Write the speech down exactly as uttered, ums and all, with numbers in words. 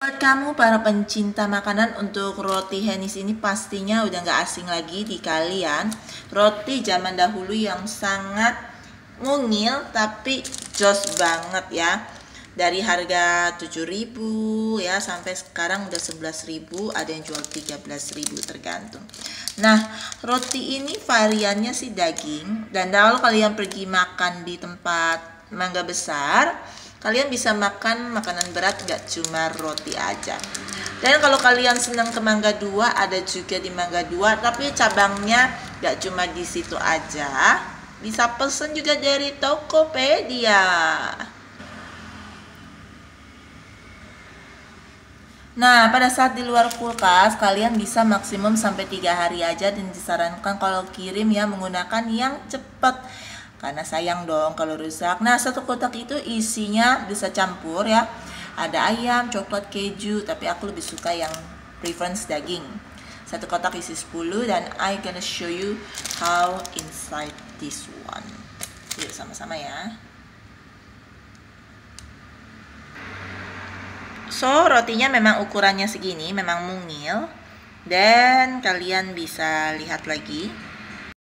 Buat kamu para pencinta makanan, untuk roti Hennis ini pastinya udah nggak asing lagi di kalian. Roti zaman dahulu yang sangat mungil tapi jos banget ya. Dari harga tujuh ribu ya sampai sekarang udah sebelas ribu, ada yang jual tiga belas ribu tergantung. Nah, roti ini variannya sih daging, dan kalau kalian pergi makan di tempat Mangga Besar, kalian bisa makan makanan berat, gak cuma roti aja. Dan kalau kalian senang ke Mangga Dua, ada juga di Mangga Dua, tapi cabangnya gak cuma di situ aja, bisa pesen juga dari Tokopedia. Nah, pada saat di luar kulkas, kalian bisa maksimum sampai tiga hari aja, dan disarankan kalau kirim ya menggunakan yang cepat. Karena sayang dong kalau rusak. Nah, satu kotak itu isinya bisa campur ya. Ada ayam, coklat, keju, tapi aku lebih suka yang preference daging. Satu kotak isi sepuluh, dan I gonna show you how inside this one. Yuk sama-sama ya. So, rotinya memang ukurannya segini, memang mungil. Dan kalian bisa lihat lagi